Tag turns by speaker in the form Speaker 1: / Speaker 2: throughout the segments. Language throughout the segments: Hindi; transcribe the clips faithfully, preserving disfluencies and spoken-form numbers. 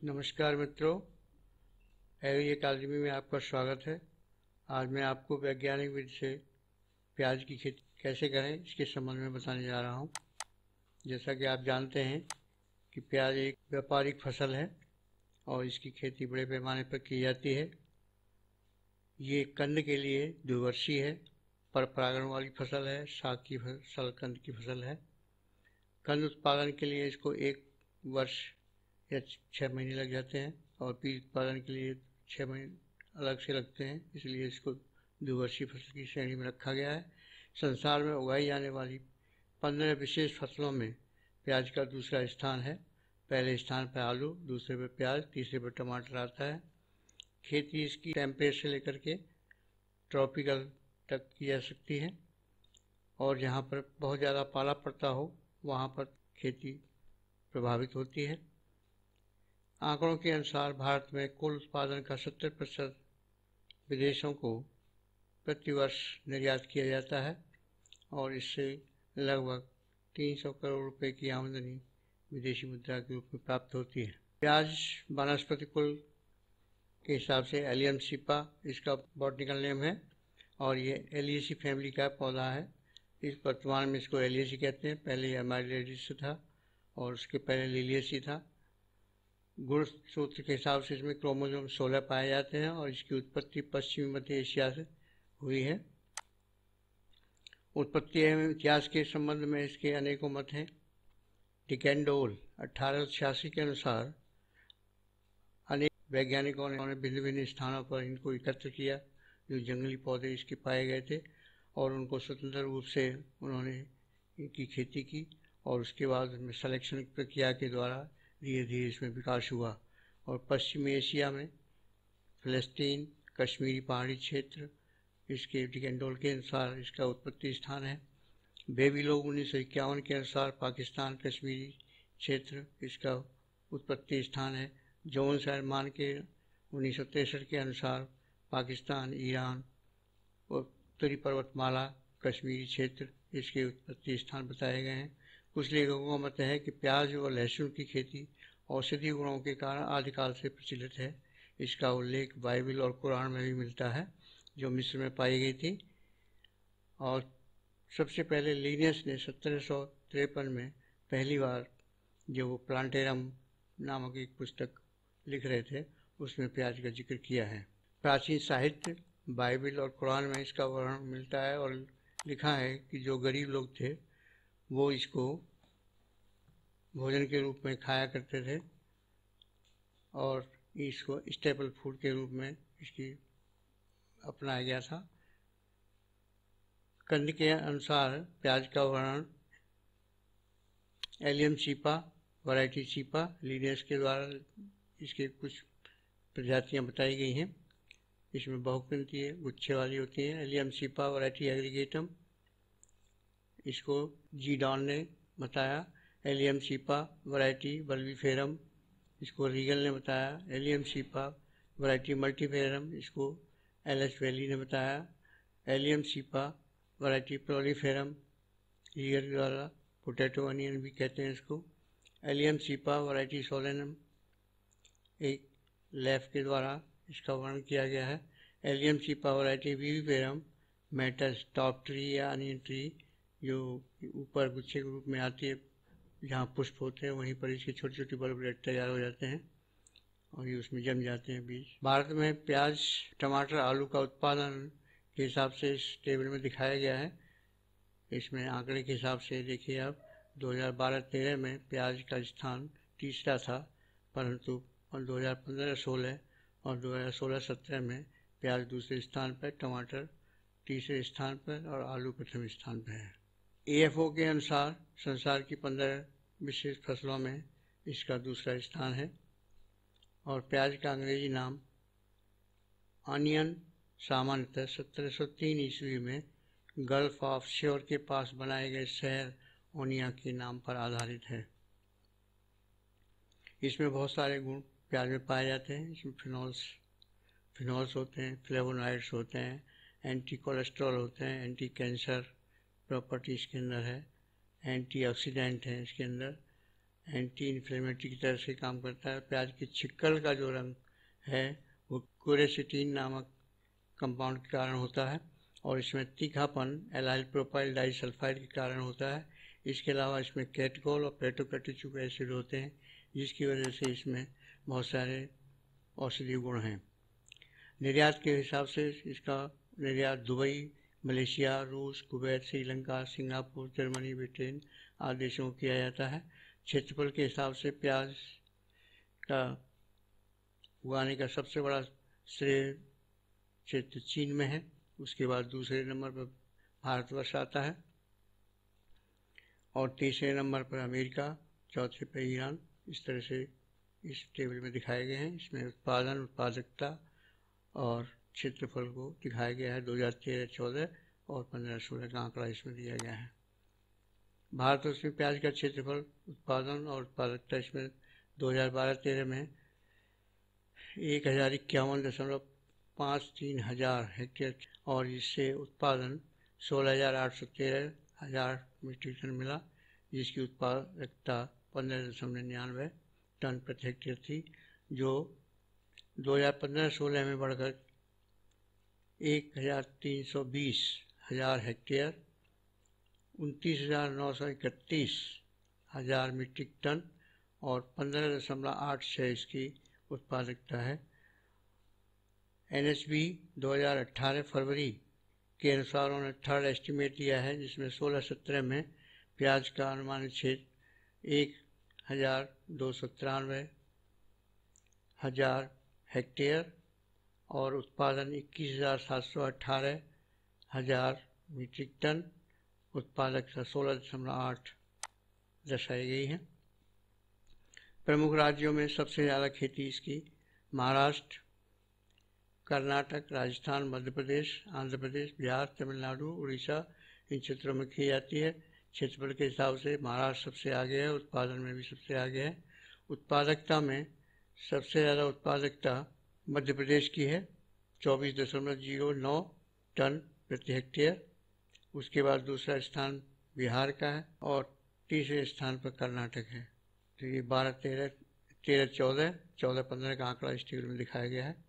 Speaker 1: नमस्कार मित्रों, एग्री अकादमी में आपका स्वागत है। आज मैं आपको वैज्ञानिक विधि से प्याज की खेती कैसे करें इसके संबंध में बताने जा रहा हूं। जैसा कि आप जानते हैं कि प्याज एक व्यापारिक फसल है और इसकी खेती बड़े पैमाने पर की जाती है। ये कंद के लिए द्विवर्षीय है, पर परागण वाली फसल है, साग की फसल कंद की फसल है। कंद उत्पादन के लिए इसको एक वर्ष या छः महीने लग जाते हैं और बीज उत्पादन के लिए छः महीने अलग से लगते हैं, इसलिए इसको द्विवर्षीय फसल की श्रेणी में रखा गया है। संसार में उगाई जाने वाली पंद्रह विशेष फसलों में प्याज का दूसरा स्थान है। पहले स्थान पर आलू, दूसरे पर प्याज, तीसरे पर टमाटर आता है। खेती इसकी टेम्परेट से लेकर के ट्रॉपिकल तक की जा सकती है और जहाँ पर बहुत ज़्यादा पाला पड़ता हो वहाँ पर खेती प्रभावित होती है। आंकड़ों के अनुसार भारत में कुल उत्पादन का सत्तर प्रतिशत विदेशों को प्रतिवर्ष निर्यात किया जाता है और इससे लगभग तीन सौ करोड़ रुपए की आमदनी विदेशी मुद्रा के रूप में प्राप्त होती है। प्याज वनस्पति कुल के हिसाब से एलियम सिपा इसका बॉटनिकल नेम है और ये एलियेसी फैमिली का पौधा है। इस वर्तमान में इसको एलियेसी कहते हैं। पहले ये एमाइलियस था और उसके पहले लिलियसी था। गुण सूत्र के हिसाब से इसमें क्रोमोसोम सोलह पाए जाते हैं और इसकी उत्पत्ति पश्चिमी मध्य एशिया से हुई है। उत्पत्ति एवं इतिहास के संबंध में इसके अनेकों मत हैं। डिकेंडोल अठारह सौ छियासी के अनुसार अनेक वैज्ञानिकों ने भिन्न भिन्न स्थानों पर इनको एकत्र किया जो जंगली पौधे इसके पाए गए थे और उनको स्वतंत्र रूप से उन्होंने इनकी खेती की और उसके बाद उसमें सलेक्शन प्रक्रिया के द्वारा धीरे धीरे इसमें विकास हुआ और पश्चिमी एशिया में फ़लस्तीन, कश्मीरी पहाड़ी क्षेत्र इसके डिकेंडोल के अनुसार इसका उत्पत्ति स्थान है। बेबी लोग उन्नीस सौ इक्यावन के अनुसार पाकिस्तान, कश्मीरी क्षेत्र इसका उत्पत्ति स्थान है। जोन्स एंड मान के उन्नीस सौ तिरसठ के अनुसार पाकिस्तान, ईरान और उत्तरी पर्वतमाला, कश्मीरी क्षेत्र इसके उत्पत्ति स्थान बताए गए हैं। कुछ लेखकों का मत है कि प्याज और लहसुन की खेती औषधीय गुणों के कारण आदिकाल से प्रचलित है। इसका उल्लेख बाइबल और कुरान में भी मिलता है जो मिस्र में पाई गई थी। और सबसे पहले लीनियस ने सत्रह सौ तिरपन में पहली बार जो वो प्लांटेरम नामक एक पुस्तक लिख रहे थे उसमें प्याज का जिक्र किया है। प्राचीन साहित्य बाइबल और कुरान में इसका वर्णन मिलता है और लिखा है कि जो गरीब लोग थे वो इसको भोजन के रूप में खाया करते थे और इसको स्टेपल फूड के रूप में इसकी अपनाया गया था। कंद के अनुसार प्याज का वर्णन Allium cepa, variety cepa, Linnaeus के द्वारा इसके कुछ प्रजातियां बताई गई हैं। इसमें बहुकृंती है, गुच्छे वाली होती हैं। एलियम सीपा वैरायटी एग्रीगेटम इसको जी डॉन ने बताया। एलियम सीपा वैरायटी बल्बीफेरम इसको रीगल ने बताया। एलियम सीपा वैरायटी मल्टीफेरम इसको एल एच वैली ने बताया। Allium cepa variety proliferum Regel द्वारा, पोटैटो अनियन भी कहते हैं इसको। एलियम सीपा वैरायटी सोलेनम एक लैफ के द्वारा इसका वर्णन किया गया है। एलियम सीपा वैरायटी वीवीफेरम मेटस टॉप ट्री या अनियन ट्री जो ऊपर गुच्छे के रूप में आती है, जहाँ पुष्प होते हैं वहीं पर इसके छोटे छोटे बल्ब तैयार हो जाते हैं और ये उसमें जम जाते हैं बीज। भारत में प्याज, टमाटर, आलू का उत्पादन के हिसाब से इस टेबल में दिखाया गया है। इसमें आंकड़े के हिसाब से देखिए आप, दो हज़ार बारह तेरह में प्याज का स्थान तीसरा था, परंतु दो हज़ार पंद्रह सोलह और दो हज़ार सोलह सत्रह में प्याज दूसरे स्थान पर, टमाटर तीसरे स्थान पर और आलू प्रथम स्थान पर है। ए एफ ओ के अनुसार संसार की पंद्रह विशेष फसलों में इसका दूसरा स्थान है और प्याज का अंग्रेजी नाम ऑनियन सामान्यतः सत्रह सौ तीन ईस्वी में गल्फ ऑफ श्योर के पास बनाए गए शहर ओनिया के नाम पर आधारित है। इसमें बहुत सारे गुण प्याज में पाए जाते हैं। इसमें फिनॉल्स फिनॉल्स होते हैं, फ्लेवोनॉइड्स होते हैं, एंटी कोलेस्ट्रॉल होते हैं, एंटी कैंसर प्रॉपर्टी इसके अंदर है, एंटीऑक्सीडेंट है इसके अंदर एंटी इन्फ्लेमेटरी की तरह से काम करता है। प्याज की छिक्कल का जो रंग है वो क्यूरेसिटीन नामक कंपाउंड के कारण होता है और इसमें तीखापन एलाइल प्रोपाइल डाइसल्फाइड के कारण होता है। इसके अलावा इसमें कैटकोल और पेटोकेटिचुक एसिड होते हैं, जिसकी वजह से इसमें बहुत सारे औषधीय गुण हैं। निर्यात के हिसाब से इसका निर्यात दुबई, मलेशिया, रूस, Kuwait, Sri Lanka, Singapore, Germany, Britain आदि देशों में किया जाता है। क्षेत्रफल के हिसाब से प्याज का उगाने का सबसे बड़ा श्रेय क्षेत्र चीन में है, उसके बाद दूसरे नंबर पर भारतवर्ष आता है और तीसरे नंबर पर अमेरिका, चौथे पर ईरान। इस तरह से इस टेबल में दिखाए गए हैं। इसमें उत्पादन, उत्पादकता और क्षेत्रफल को दिखाया गया है। दो हज़ार तेरह चौदह और पंद्रह सोलह का आंकड़ा इसमें दिया गया है। भारतवर्ष में प्याज का क्षेत्रफल, उत्पादन और उत्पादकता इसमें दो हज़ार बारह तेरह में एक हज़ार इक्यावन दशमलव पाँच तीन हज़ार हेक्टेयर और इससे उत्पादन सोलह हज़ार आठ सौ तेरह हज़ार मीट्रिक टन मिला, जिसकी उत्पादकता पंद्रह दशमलव निन्यानवे टन प्रति हेक्टेयर थी, जो दो हज़ार पंद्रह सोलह में बढ़कर एक हज़ार तीन सौ बीस हज़ार हेक्टेयर उनतीस हज़ार नौ सौ इकतीस हज़ार मीट्रिक टन और पंद्रह दशमलव आठ छः इसकी उत्पादकता है। एन एस बी दो हज़ार अठारह फरवरी के अनुसार उन्होंने थर्ड एस्टीमेट दिया है, जिसमें सोलह सत्रह में प्याज का अनुमानित क्षेत्र एक हज़ार दो सौ तिरानवे हज़ार हेक्टेयर और उत्पादन इक्कीस हज़ार सात सौ अट्ठारह हज़ार मीट्रिक टन, उत्पादकता सोलह दशमलव आठ दर्शाई गई है। प्रमुख राज्यों में सबसे ज़्यादा खेती इसकी महाराष्ट्र, कर्नाटक, राजस्थान, मध्य प्रदेश, आंध्र प्रदेश, बिहार, तमिलनाडु, उड़ीसा इन क्षेत्रों में की जाती है। क्षेत्रफल के हिसाब से महाराष्ट्र सबसे आगे है, उत्पादन में भी सबसे आगे है। उत्पादकता में सबसे ज़्यादा उत्पादकता मध्य प्रदेश की है, चौबीस दशमलव जीरो नौ टन प्रति हेक्टेयर। उसके बाद दूसरा स्थान बिहार का है और तीसरे स्थान पर कर्नाटक है। तो ये बारह तेरह तेरह चौदह चौदह पंद्रह का आंकड़ा इस टेबल में दिखाया गया है।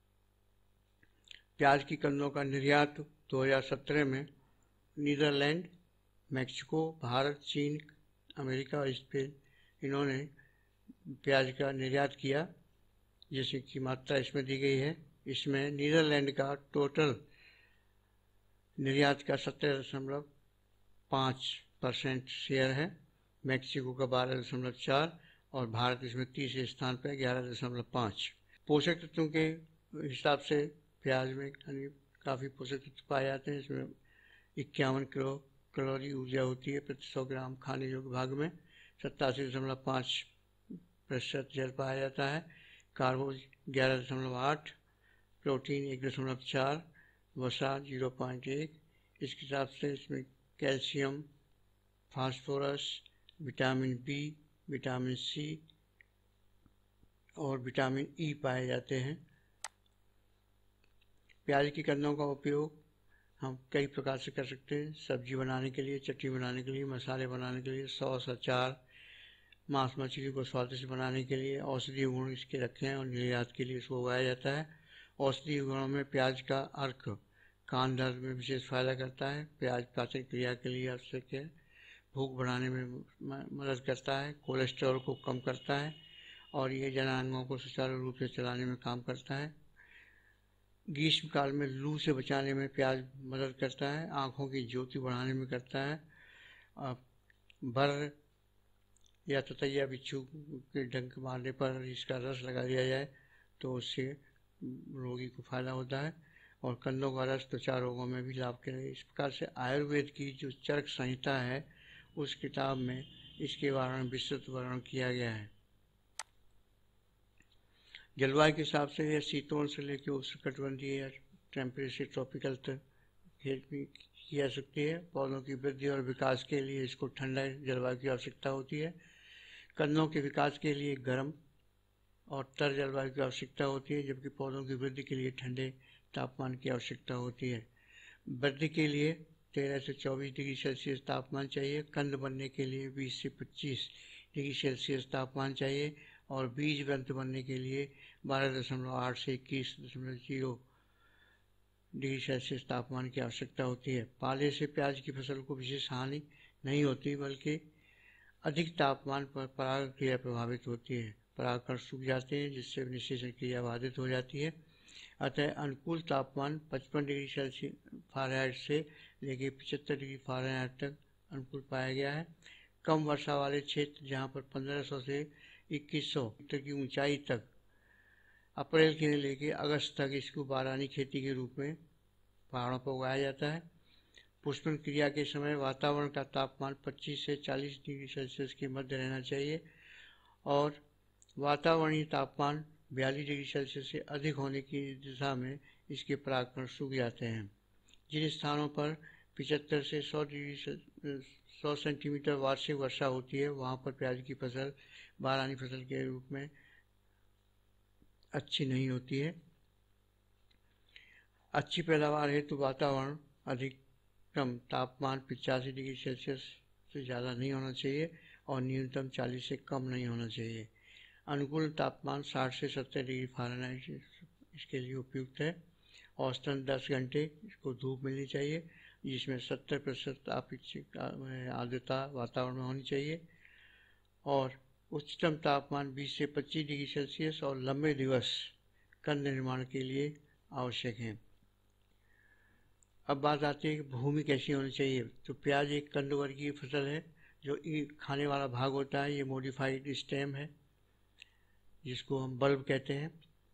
Speaker 1: प्याज की कंदों का निर्यात दो हज़ार सत्रह में नीदरलैंड, मैक्सिको, भारत, चीन, अमेरिका और स्पेन इन्होंने प्याज का निर्यात किया, जैसे कि मात्रा इसमें दी गई है। इसमें नीदरलैंड का टोटल निर्यात का सत्रह दशमलव पाँच परसेंट शेयर है, मैक्सिको का बारह दशमलव चार और भारत इसमें तीसरे स्थान पर ग्यारह दशमलव पाँच। पोषक तत्वों के हिसाब से प्याज में काफ़ी पोषक तत्व पाए जाते हैं। इसमें इक्यावन किलो कैलोरी ऊर्जा होती है प्रति सौ ग्राम खाने योग्य भाग में, सत्तासी दशमलव पाँच प्रतिशत जल पाया जाता है, कार्बोज ग्यारह दशमलव आठ, प्रोटीन एक दशमलव चार, वसा जीरो पॉइंट एक। इसके हिसाब से इसमें calcium, phosphorus, vitamin B, vitamin C और विटामिन ई पाए जाते हैं। प्याज की कंदों का उपयोग हम कई प्रकार से कर सकते हैं। सब्जी बनाने के लिए, चटनी बनाने के लिए, मसाले बनाने के लिए, सॉस, अचार, मांस मछली को स्वादिष्ट बनाने के लिए औषधीय गुण इसके रखे हैं और निर्यात के लिए इसको उगाया जाता है। औषधीय गुणों में प्याज का अर्क कान दर्द में विशेष फायदा करता है। प्याज पाचन क्रिया के लिए आवश्यक है, भूख बढ़ाने में मदद करता है, कोलेस्ट्रॉल को कम करता है और ये जनांगों को सुचारू रूप से चलाने में काम करता है। ग्रीष्म काल में लू से बचाने में प्याज मदद करता है, आँखों की ज्योति बढ़ाने में करता है। बर या ततैया बिच्छू के डंक मारने पर इसका रस लगा दिया जाए तो उससे रोगी को फायदा होता है और कंदों का रस त्वचा रोगों में भी लाभकारी है। इस प्रकार से आयुर्वेद की जो चरक संहिता है उस किताब में इसके बारे में विस्तृत वर्णन किया गया है। जलवायु के हिसाब से यह शीतोष्ण से लेकर उष्णकटिबंधीय या टेम्परेचर ट्रॉपिकल तक खेती की जा सकती है। पौधों की वृद्धि और विकास के लिए इसको ठंडा जलवायु की आवश्यकता होती है। कंदों के विकास के लिए गर्म और तर जलवायु की आवश्यकता होती है, जबकि पौधों की वृद्धि के लिए ठंडे तापमान की आवश्यकता होती है। वृद्धि के लिए तेरह से चौबीस डिग्री सेल्सियस तापमान चाहिए। कंद बनने के लिए बीस से पच्चीस डिग्री सेल्सियस तापमान चाहिए और बीज ग्रंथ बनने के लिए बारह दशमलव आठ से इक्कीस दशमलव जीरो डिग्री सेल्सियस तापमान की आवश्यकता होती है। पाले से प्याज की फसल को विशेष हानि नहीं होती, बल्कि अधिक तापमान पर पराग क्रिया प्रभावित होती है। परागकण सूख जाते हैं, जिससे निषेचन क्रिया बाधित हो जाती है। अतः अनुकूल तापमान पचपन डिग्री सेल्सियस फ़ारेनहाइट से लेकर पचहत्तर डिग्री फ़ारेनहाइट तक अनुकूल पाया गया है। कम वर्षा वाले क्षेत्र, जहाँ पर पंद्रह सौ से इक्कीस सौ मीटर की ऊंचाई तक अप्रैल के लेकर अगस्त तक इसको बारहनी खेती के रूप में पहाड़ों पर उगाया जाता है। पुष्पन क्रिया के समय वातावरण का तापमान पच्चीस से चालीस डिग्री सेल्सियस के मध्य रहना चाहिए और वातावरणीय तापमान बयालीस डिग्री सेल्सियस से अधिक होने की दिशा में इसके परागकण सूख जाते हैं। जिन स्थानों पर पचहत्तर से सौ डिग्री सौ सेंटीमीटर वार्षिक वर्षा होती है, वहाँ पर प्याज की फसल बारहनी फसल के रूप में अच्छी नहीं होती है। अच्छी पैदावार हेतु तो वातावरण अधिकतम तापमान पचासी डिग्री सेल्सियस से ज़्यादा नहीं होना चाहिए और न्यूनतम चालीस से कम नहीं होना चाहिए। अनुकूल तापमान साठ से सत्तर डिग्री फ़ारेनहाइट इसके लिए उपयुक्त है। औसतन दस घंटे इसको धूप मिलनी चाहिए, जिसमें सत्तर प्रतिशत अपेक्षित आर्द्रता वातावरण में होनी चाहिए और उच्चतम तापमान बीस से पच्चीस डिग्री सेल्सियस और लंबे दिवस कंद निर्माण के लिए आवश्यक हैं। अब बात आती है कि भूमि कैसी होनी चाहिए। तो प्याज एक कंदवर्गीय फसल है जो खाने वाला भाग होता है। ये मॉडिफाइड स्टेम है जिसको हम बल्ब कहते हैं।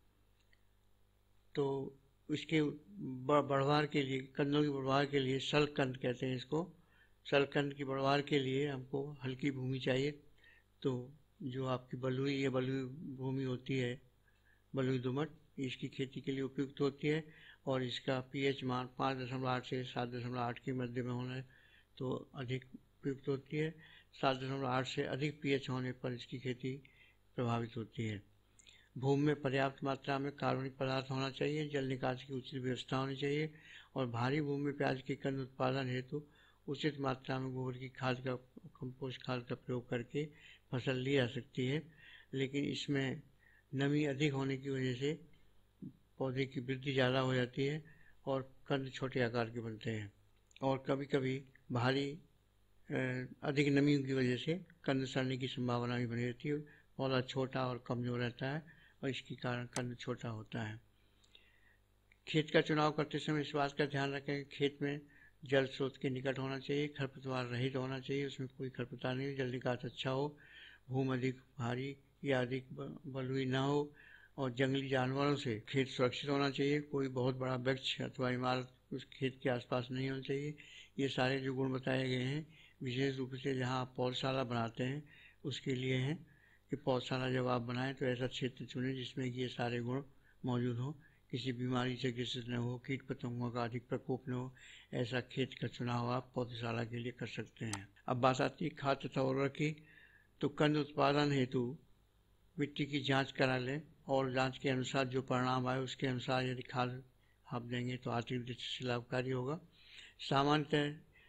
Speaker 1: तो इसके बढ़वार के लिए, कंदों की बढ़वार के लिए सलकंद कहते हैं इसको। सलकंद की बढ़वार के लिए हमको हल्की भूमि चाहिए। तो जो आपकी बलुई या बलुई भूमि होती है, बलुई दोमट, इसकी खेती के लिए उपयुक्त होती है और इसका पीएच मान पाँच दशमलव आठ से सात दशमलव आठ के मध्य में होना है तो अधिक उपयुक्त होती है। सात दशमलव आठ से अधिक पीएच होने पर इसकी खेती प्रभावित होती है। भूमि में पर्याप्त मात्रा में कार्बनिक पदार्थ होना चाहिए, जल निकास की उचित व्यवस्था होनी चाहिए और भारी भूमि में प्याज के कंद उत्पादन हेतु उचित मात्रा में गोबर की खाद का, कंपोस्ट खाद का प्रयोग करके फसल ली जा सकती है। लेकिन इसमें नमी अधिक होने की वजह से पौधे की वृद्धि ज़्यादा हो जाती है और कंद छोटे आकार के बनते हैं और कभी कभी भारी अधिक नमी की वजह से कंद सड़ने की संभावना भी बनी रहती है। पौधा छोटा और कमज़ोर रहता है और इसके कारण कंद छोटा होता है। खेत का चुनाव करते समय इस बात का ध्यान रखें कि खेत में जल स्रोत के निकट होना चाहिए, खरपतवार रहित होना चाहिए, उसमें कोई खरपतवार नहीं हो, जल निकास अच्छा हो, भूमि अधिक भारी या अधिक बलुई ना हो और जंगली जानवरों से खेत सुरक्षित होना चाहिए। कोई बहुत बड़ा वृक्ष अथवा इमारत उस खेत के आसपास नहीं होना चाहिए। ये सारे जो गुण बताए गए हैं विशेष रूप से जहाँ आप पौधशाला बनाते हैं उसके लिए हैं कि पौधशाला जब आप बनाएं तो ऐसा क्षेत्र चुनें जिसमें कि ये सारे गुण मौजूद हों, किसी बीमारी से ग्रसित न हो, कीट पतंगों का अधिक प्रकोप न हो। ऐसा खेत का चुनाव आप पौधशाला के लिए कर सकते हैं। अब बात आती है खाद तथा उर्वरक की। तो कंद उत्पादन हेतु मिट्टी की जांच करा लें और जांच के अनुसार जो परिणाम आए उसके अनुसार यदि खाद आप देंगे तो आर्थिक दृष्टि से लाभकारी होगा। सामान्यतः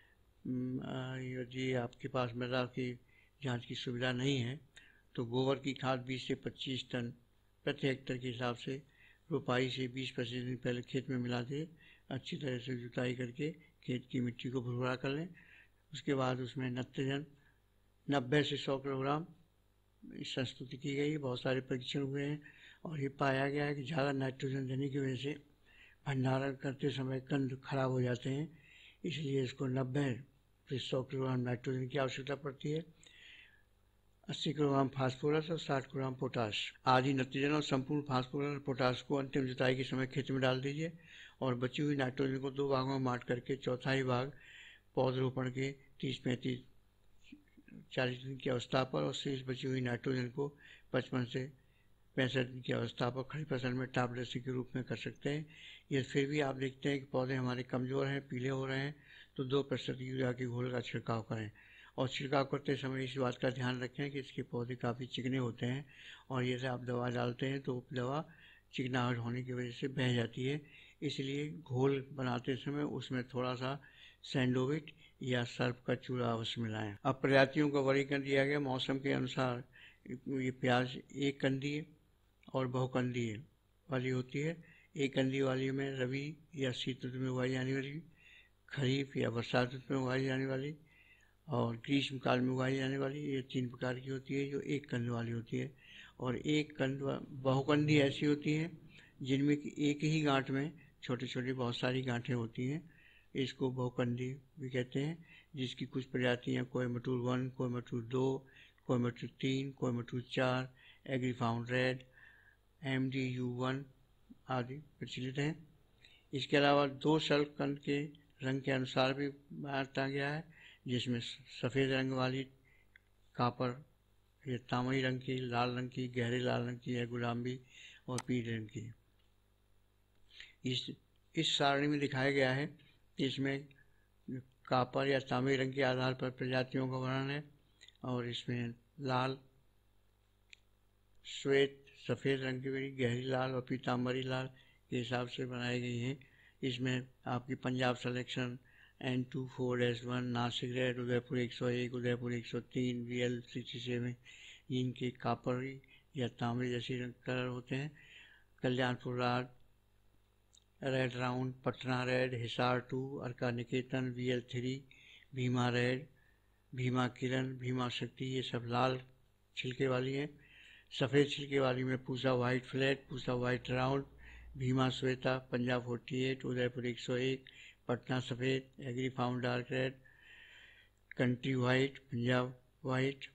Speaker 1: यदि आपके पास मृदा की जांच की सुविधा नहीं है तो गोबर की खाद बीस से पच्चीस टन प्रति हेक्टेयर के हिसाब से रोपाई से बीस पच्चीस दिन पहले खेत में मिला दें। अच्छी तरह से जुताई करके खेत की मिट्टी को भुरभुरा कर लें। उसके बाद उसमें नाइट्रोजन नब्बे से सौ किलोग्राम संस्तुति की गई। बहुत सारे परीक्षण हुए हैं और ये पाया गया है कि ज़्यादा नाइट्रोजन देने की वजह से भंडारण करते समय कंद खराब हो जाते हैं, इसलिए इसको नब्बे से सौ किलोग्राम नाइट्रोजन की आवश्यकता पड़ती है। अस्सी किलोग्राम फास्फोरस और साठ किलोग्राम पोटाश। आधी नाइट्रोजन और संपूर्ण फास्फोरस और पोटाश को अंतिम जुताई के समय खेत में डाल दीजिए और बची हुई नाइट्रोजन को दो भागों में बांट करके चौथाई भाग पौधरोपण के तीस पैंतीस चालीस दिन की अवस्था पर और शेष बची हुई नाइट्रोजन को पचपन से पैंसठ दिन की अवस्था पर खड़ी फसल में टॉप ड्रेसिंग के रूप में कर सकते हैं। ये फिर भी आप देखते हैं कि पौधे हमारे कमज़ोर हैं, पीले हो रहे हैं, तो दो प्रतिशत यूरिया की घोल का छिड़काव करें और छिड़काव करते समय इस बात का ध्यान रखें कि इसके पौधे काफ़ी चिकने होते हैं और यदि आप दवा डालते हैं तो दवा चिकनाहट होने की वजह से बह जाती है। इसलिए घोल बनाते समय उसमें थोड़ा सा सैंडोविट या सर्प का चूरा अवश्य मिलाएं। अब प्रजातियों का वर्गीकरण दिया गया मौसम के अनुसार। ये प्याज एक कंदीय और बहुकंदीय वाली होती है। एक कंदी वाली में रबी या शीत ऋतु में उगाई जाने वाली, खरीफ या बरसात ऋतु में उगाई जाने वाली और ग्रीष्म काल में उगाई जाने वाली, ये तीन प्रकार की होती है जो एक कंद वाली होती है। और एक कंद बहुकंदी ऐसी होती है जिनमें कि एक ही गांठ में छोटी छोटी बहुत सारी गांठें होती हैं, इसको बहुकंदी भी कहते हैं। जिसकी कुछ प्रजातियां कोयमटूर वन, कोयमटूर दो, कोयमटूर तीन, कोयमटूर चार, Agrifound red, M D U one आदि प्रचलित हैं। इसके अलावा दो सल्क कंद के रंग के अनुसार भी बांटा गया है, जिसमें सफ़ेद रंग वाली कापर या तामई रंग की, लाल रंग की, गहरे लाल रंग की या गुलाबी और पीले रंग की। इस इस सारणी में दिखाया गया है कि इसमें कापर या तांबे रंग के आधार पर प्रजातियों का वर्णन है और इसमें लाल, श्वेत, सफ़ेद रंग की बड़ी गहरी लाल और पीताम्बरी लाल के हिसाब से बनाई गई हैं। इसमें आपकी Punjab selection, N two four S one, Nashik red, Udaipur एक सौ एक, उदयपुर एक सौ तीन, वी एल सिक्सटी सेवन, इनके कापरी या तांबे जैसे रंग कलर होते हैं। Kalyanpur Raj, red round, Patna red, Hisar two, Arka Niketan, V L three, Bhima red, Bhima Kiran, Bhima Shakti, ये सब लाल छिलके वाली हैं। सफ़ेद छिलके वाली में Pusa white flat, Pusa white round, Bhima Shweta, Punjab forty eight, Udaipur एक सौ एक, पटना सफ़ेद, Agrifound dark red, country white, Punjab white.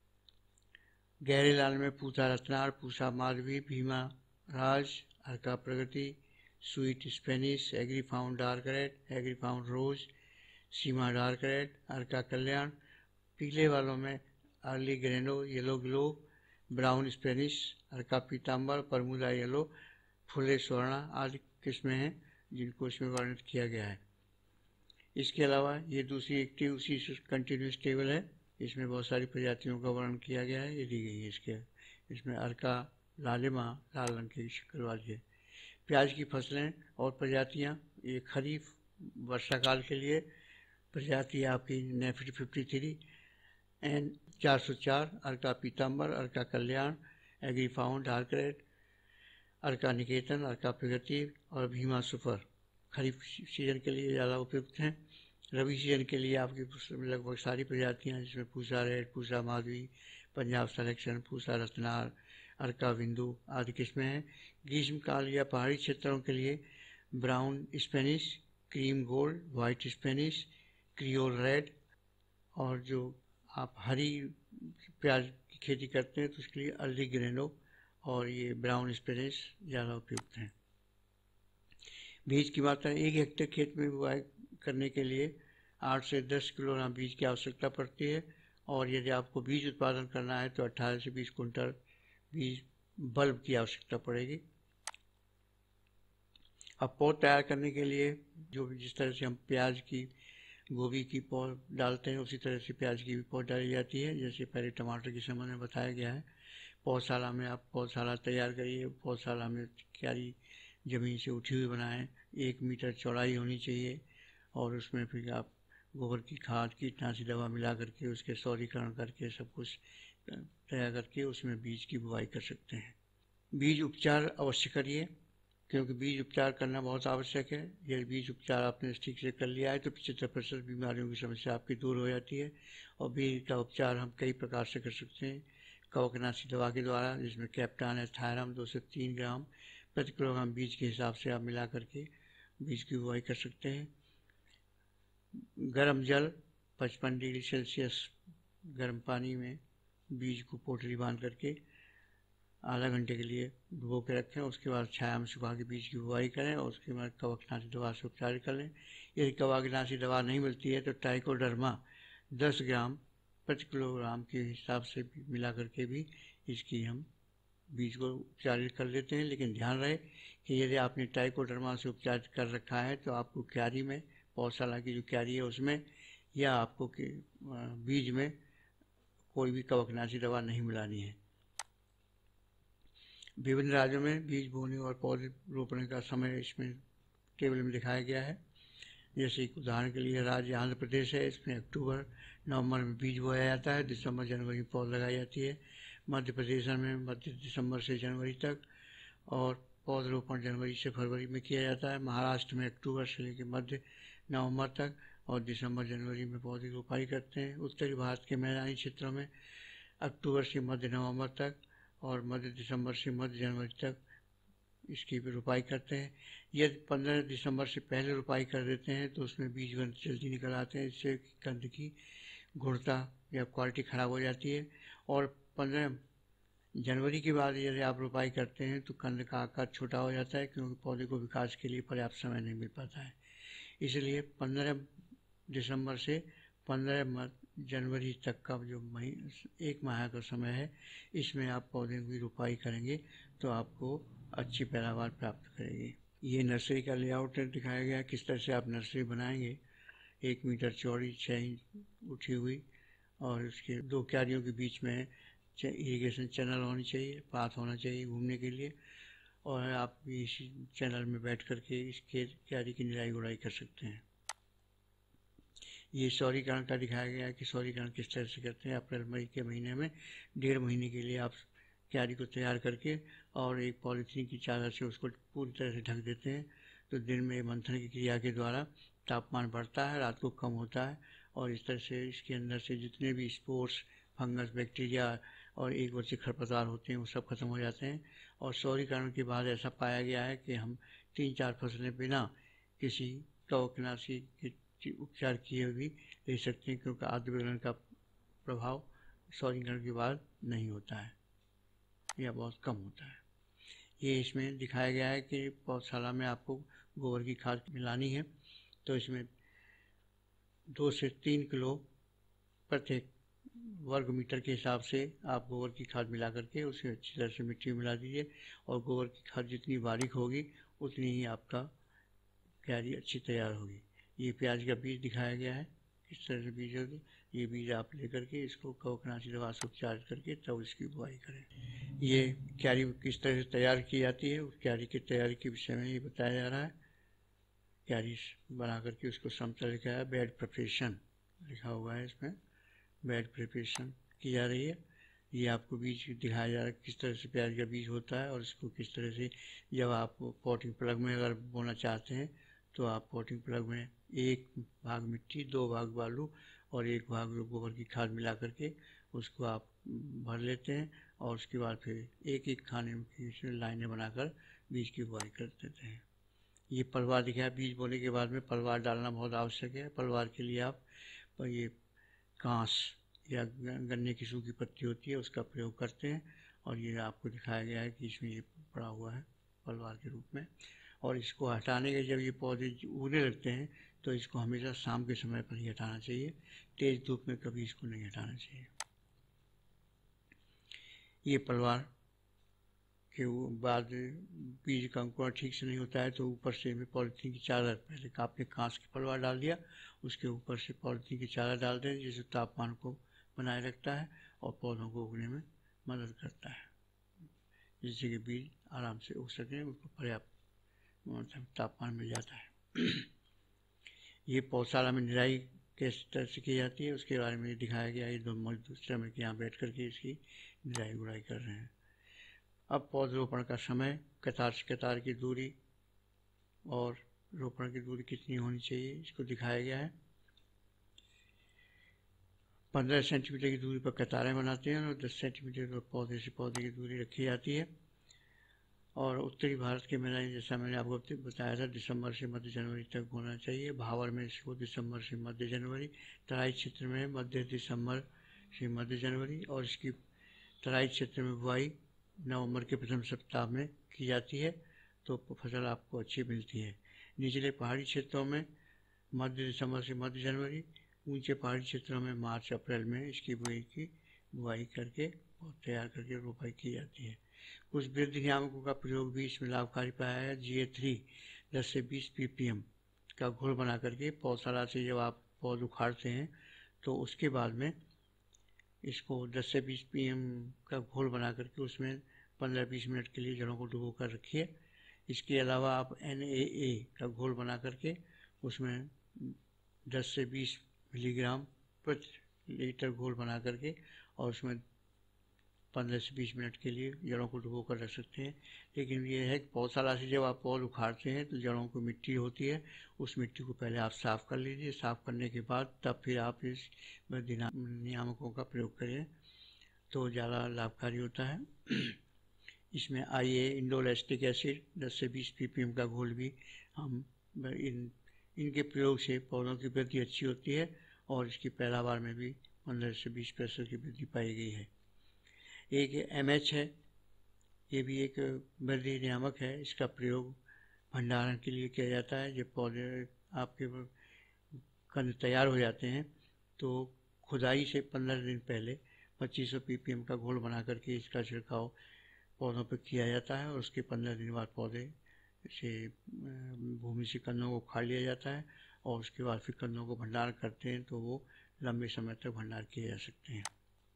Speaker 1: गहरे लाल में Pusa Ratnar, Pusa Madhavi, Bhima Raj, Arka Pragati, sweet Spanish, Agrifound dark red, Agrifound rose, सीमा डार्क रेड, अर्का कल्याण। पीले वालों में early grano, yellow glow, brown Spanish, Arka Pitambar, Bermuda yellow, Phule Swarna आदि किस्में हैं जिनको इसमें वर्णित किया गया है। इसके अलावा ये दूसरी एक्टिव उसी कंटिन्यूस टेबल है, इसमें बहुत सारी प्रजातियों का वर्णन किया गया है, ये दी गई है। इसके इसमें अर्का लालिमा लाल रंग की शक्ल वाली है। प्याज की फसलें और प्रजातियां, ये खरीफ वर्षा काल के लिए प्रजाति आपकी नेफिड फिफ्टी थ्री, एन चार सौ चार, Arka Pitambar, Arka Kalyan, Agrifound dark red, Arka Niketan, Arka Pragati और भीमा सुपर खरीफ सीजन के लिए ज़्यादा उपयुक्त हैं। रबी सीजन के लिए आपकी लगभग सारी प्रजातियां, जिसमें पूसा रेड, पूसा माधवी, पंजाब सिलेक्शन, पूसा रत्नार, अर्का बिंदु आदि किस्में हैं। ग्रीष्म काल या पहाड़ी क्षेत्रों के लिए brown Spanish, cream gold, white Spanish, Creole red, और जो आप हरी प्याज की खेती करते हैं तो उसके लिए अर्ली ग्रेनो और ये ब्राउन स्पेनिश ज़्यादा उपयुक्त हैं। बीज की मात्रा एक हेक्टेयर खेत में बुआई करने के लिए आठ से दस किलोग्राम बीज की आवश्यकता पड़ती है और यदि आपको बीज उत्पादन करना है तो अठारह से बीस कुंटल बीज बल्ब की आवश्यकता पड़ेगी। अब पौध तैयार करने के लिए जो जिस तरह से हम प्याज की, गोभी की पौध डालते हैं उसी तरह से प्याज की भी पौध डाली जाती है, जैसे पहले टमाटर के संबंध में बताया गया है। पौधशाला में आप पौधशाला तैयार करिए, पौधशाला में क्यारी ज़मीन से उठी हुई बनाएं, एक मीटर चौड़ाई होनी चाहिए और उसमें फिर आप गोबर की खाद, कीटनाशी दवा मिला करके उसके सौरीकरण करके सब कुछ तैयार करके उसमें बीज की बुआई कर सकते हैं। बीज उपचार अवश्य करिए, क्योंकि बीज उपचार करना बहुत आवश्यक है। यदि बीज उपचार आपने ठीक से कर लिया है तो पचहत्तर प्रतिशत बीमारियों की समस्या आपकी दूर हो जाती है। और बीज का उपचार हम कई प्रकार से कर सकते हैं। कवकनाशी दवा के द्वारा, जिसमें कैप्टान है थायरम दो से तीन ग्राम प्रति किलोग्राम बीज के हिसाब से आप मिला करके बीज की बुआई कर सकते हैं। गर्म जल पचपन डिग्री सेल्सियस गर्म पानी में बीज को पोटली बांध करके आधा घंटे के लिए डुबो के रखें, उसके बाद छाया में सुखा के बीज की बुआई करें और उसके बाद कवकनाशी दवा से उपचार कर लें। यदि कवकनाशी दवा नहीं मिलती है तो ट्राइकोडर्मा दस ग्राम प्रति किलोग्राम के हिसाब से मिला करके भी इसकी हम बीज को उपचारित कर लेते हैं। लेकिन ध्यान रहे कि यदि आपने ट्राइकोडर्मा से उपचार कर रखा है तो आपको क्यारी में, पौधशाला की जो क्यारी है उसमें या आपको के बीज में कोई भी कवकनाशी दवा नहीं मिलानी है। विभिन्न राज्यों में बीज बोने और पौधे रोपने का समय इसमें टेबल में दिखाया गया है। जैसे एक उदाहरण के लिए राज्य आंध्र प्रदेश है, इसमें अक्टूबर नवंबर में बीज बोया जाता है, दिसंबर जनवरी में पौध लगाई जाती है। मध्य प्रदेश में मध्य दिसंबर से जनवरी तक और पौधरोपण जनवरी से फरवरी में किया जाता है। महाराष्ट्र में अक्टूबर से लेकर मध्य नवंबर तक और दिसंबर जनवरी में पौधे की रोपाई करते हैं। उत्तरी भारत के मैदानी क्षेत्रों में अक्टूबर से मध्य नवंबर तक और मध्य दिसंबर से मध्य जनवरी तक इसकी भी रोपाई करते हैं। यदि पंद्रह दिसंबर से पहले रोपाई कर देते हैं तो उसमें बीज जल्दी निकल आते हैं, इससे कंद की गुणवत्ता या क्वालिटी ख़राब हो जाती है। और पंद्रह जनवरी के बाद यदि आप रोपाई करते हैं तो कंद का आकार छोटा हो जाता है, क्योंकि पौधे को विकास के लिए पर्याप्त समय नहीं मिल पाता है। इसलिए पंद्रह दिसंबर से पंद्रह जनवरी तक का जो महीने एक माह का समय है, इसमें आप पौधे की रोपाई करेंगे तो आपको अच्छी पैदावार प्राप्त करेगी। ये नर्सरी का लेआउट दिखाया गया, किस तरह से आप नर्सरी बनाएंगे। एक मीटर चौड़ी, छः इंच उठी हुई, और उसके दो क्यारियों के बीच में इरिगेशन चैनल होनी चाहिए, पाथ होना चाहिए घूमने के लिए, और आप इस चैनल में बैठ करके इसके क्यारी की निराई गुड़ाई कर सकते हैं। ये सौरीकरण का दिखाया गया है कि सौरीकरण किस तरह से करते हैं। अप्रैल मई के महीने में डेढ़ महीने के लिए आप क्यारी को तैयार करके और एक पॉलीथीन की चादर से उसको पूरी तरह से ढक देते हैं, तो दिन में मंथन की क्रिया के द्वारा तापमान बढ़ता है, रात को कम होता है, और इस तरह से इसके अंदर से जितने भी स्पोर्स, फंगस, बैक्टीरिया और एक वर्षीय खरपतवार होते हैं वो सब खत्म हो जाते हैं। और सौरीकरण के बाद ऐसा पाया गया है कि हम तीन चार फसलें बिना किसी कवकनाशी के उपचार किए भी ले सकते हैं, क्योंकि आद्र विघटन का प्रभाव सौरीकरण के बाद नहीं होता है या बहुत कम होता है। ये इसमें दिखाया गया है कि पौधशाला में आपको गोबर की खाद मिलानी है, तो इसमें दो से तीन किलो प्रत्येक वर्ग मीटर के हिसाब से आप गोबर की खाद मिला करके उसे अच्छी तरह से मिट्टी में मिला दीजिए, और गोबर की खाद जितनी बारीक होगी उतनी ही आपका क्यारी अच्छी तैयार होगी। ये प्याज का बीज दिखाया गया है, किस तरह से बीज होगी। ये बीज आप लेकर के इसको कवकनाशी दवा से उपचार करके तब इसकी बुआई करें। ये क्यारी किस तरह से तैयार की जाती है, उस क्यारी की तैयारी के विषय में ये बताया जा रहा है। क्यारी बना करके उसको समतल लिखा है, बेड प्रिपरेशन लिखा हुआ है, इसमें बेड प्रिपरेशन की जा रही है। ये आपको बीज दिखाया जा रहा है किस तरह से प्याज का बीज होता है, और इसको किस तरह से जब आप पॉटिंग प्लग में अगर बोना चाहते हैं तो आप पॉटिंग प्लग में एक भाग मिट्टी, दो भाग बालू और एक भाग गोबर की खाद मिला करके उसको आप भर लेते हैं, और उसके बाद फिर एक एक खाने की लाइनें बनाकर बीज की बुआई कर देते हैं। ये पलवार दिखाया, बीज बोने के बाद में पलवार डालना बहुत आवश्यक है। पलवार के लिए आप ये कांस या गन्ने की सूखी पत्ती होती है उसका प्रयोग करते हैं, और ये आपको दिखाया गया है कि इसमें ये पड़ा हुआ है पलवार के रूप में। और इसको हटाने के जब ये पौधे उगने लगते हैं तो इसको हमेशा शाम के समय पर ही हटाना चाहिए, तेज धूप में कभी इसको नहीं हटाना चाहिए। ये पलवार के बाद बीज का अंकुरण ठीक से नहीं होता है तो ऊपर से में पॉलीथीन की चादर, पहले आपने कांच की पलवार डाल दिया, उसके ऊपर से पॉलीथीन की चादर डाल दें, जिससे तापमान को बनाए रखता है और पौधों को उगने में मदद करता है, जिससे कि बीज आराम से उग सकें, उसको पर्याप्त तापमान मिल जाता है। ये पौधशाला में निराई किस तरह से की जाती है उसके बारे में दिखाया गया है। ये दो मजदूर श्रमिक यहाँ बैठ करके इसकी निराई गुड़ाई कर रहे हैं। अब पौधरोपण का समय, कतार से कतार की दूरी और रोपण की दूरी कितनी होनी चाहिए इसको दिखाया गया है। पंद्रह सेंटीमीटर की दूरी पर कतारें बनाते हैं और दस सेंटीमीटर पर पौधे से पौधे की दूरी रखी जाती है। और उत्तरी भारत के मैदानी, जैसा मैंने आपको बताया था, दिसंबर से मध्य जनवरी तक बोना चाहिए। भावर में इसको दिसंबर से मध्य जनवरी, तराई क्षेत्र में मध्य दिसंबर से मध्य जनवरी, और इसकी तराई क्षेत्र में बुआई नवंबर के प्रथम सप्ताह में की जाती है, तो फसल आपको अच्छी मिलती है। निचले पहाड़ी क्षेत्रों में मध्य दिसंबर से मध्य जनवरी, ऊंचे पहाड़ी क्षेत्रों में मार्च अप्रैल में इसकी बुआई की बुआई करके और तैयार करके रोपाई की जाती है। कुछ वृद्धि नियामकों का प्रयोग भी इसमें लाभकारी पाया है। जी ए थ्री दस से बीस पी पी एम का घोल बना करके पौधशाला से जब आप पौध उखाड़ते हैं तो उसके बाद में इसको दस से बीस पी एम का घोल बना करके उसमें पंद्रह बीस मिनट के लिए जड़ों को डुबो कर रखिए। इसके अलावा आप एन ए ए का घोल बना करके उसमें दस से बीस मिलीग्राम प्रति लीटर घोल बना करके और उसमें पंद्रह से बीस मिनट के लिए जड़ों को डुबो कर रख सकते हैं। लेकिन ये है कि पौधशाला से जब आप पौध उखाड़ते हैं तो जड़ों को मिट्टी होती है, उस मिट्टी को पहले आप साफ़ कर लीजिए। साफ़ करने के बाद तब फिर आप इस नियामकों का प्रयोग करें तो ज़्यादा लाभकारी होता है। इसमें आई ए इंडोलेस्टिक एसिड दस से बीस पी पी एम का घोल भी हम इन इनके प्रयोग से पौधों की वृद्धि अच्छी होती है और इसकी पैदावार में भी पंद्रह से बीस प्रतिशत की वृद्धि पाई गई है। एक एम एच है, ये भी एक वृद्धि नियामक है। इसका प्रयोग भंडारण के लिए किया जाता है। जब पौधे आपके कंद तैयार हो जाते हैं तो खुदाई से पंद्रह दिन पहले पच्चीस सौ पी पी एम का घोल बना करके इसका छिड़काव पौधों पर किया जाता है और उसके पंद्रह दिन बाद पौधे से भूमि से कंदों को उखाड़ लिया जाता है और उसके बाद फिर कंदों को भंडारण करते हैं तो वो लंबे समय तक भंडार किए जा सकते हैं।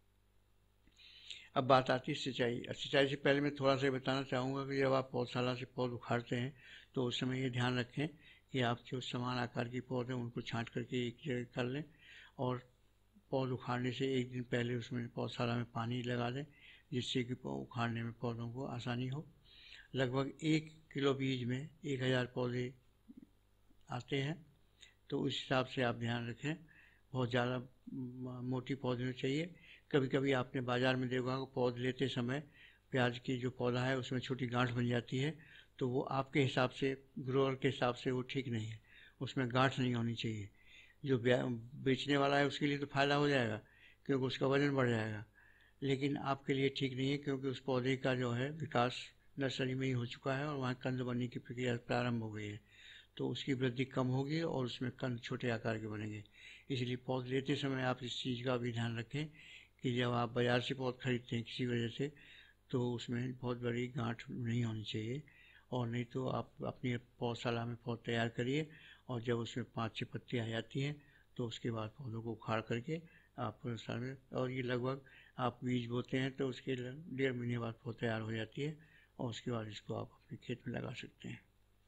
Speaker 1: अब बात आती है सिंचाई। सिंचाई से पहले मैं थोड़ा सा बताना चाहूँगा कि जब आप पौधशाला से पौध उखाड़ते हैं तो उस समय ये ध्यान रखें कि आप जो समान आकार की पौध हैं उनको छांट करके एक जगह कर लें और पौध उखाड़ने से एक दिन पहले उसमें पौधशाला में पानी लगा दें जिससे कि उखाड़ने में पौधों को आसानी हो। लगभग एक किलो बीज में एक हज़ार पौधे आते हैं तो उस हिसाब से आप ध्यान रखें। बहुत ज़्यादा मोटी पौधे चाहिए। कभी कभी आपने बाज़ार में देखा होगा पौध लेते समय प्याज की जो पौधा है उसमें छोटी गांठ बन जाती है तो वो आपके हिसाब से ग्रोअर के हिसाब से वो ठीक नहीं है, उसमें गांठ नहीं होनी चाहिए। जो बेचने वाला है उसके लिए तो फ़ायदा हो जाएगा क्योंकि उसका वज़न बढ़ जाएगा, लेकिन आपके लिए ठीक नहीं है क्योंकि उस पौधे का जो है विकास नर्सरी में ही हो चुका है और वहाँ कंद बनने की प्रक्रिया प्रारंभ हो गई है तो उसकी वृद्धि कम होगी और उसमें कंद छोटे आकार के बनेंगे। इसलिए पौध लेते समय आप इस चीज़ का भी ध्यान रखें कि जब आप बाज़ार से पौध खरीदते हैं किसी वजह से तो उसमें बहुत बड़ी गांठ नहीं होनी चाहिए और नहीं तो आप अपनी पौधशाला में पौध तैयार करिए और जब उसमें पाँच छः पत्ती आ जाती हैं तो उसके बाद पौधों को उखाड़ करके आप पौधशाला में, और ये लगभग आप बीज बोते हैं तो उसके डेढ़ महीने बाद पौध तैयार हो जाती है और उसके बाद इसको आप अपने खेत में लगा सकते हैं।